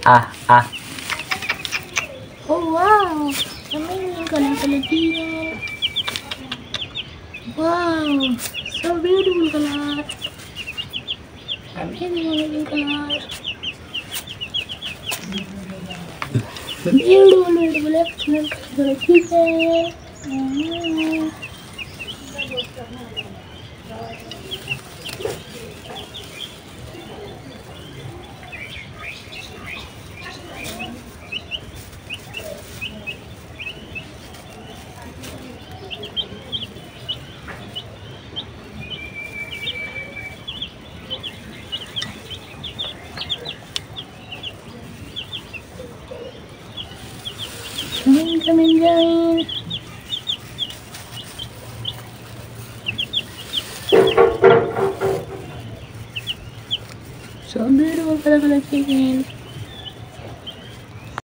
Ah. Oh wow, amazing color Philippines. Wow, so beautiful color. Amazing color. Beautiful, excellent color Philippines. Come and join. So beautiful color chicken.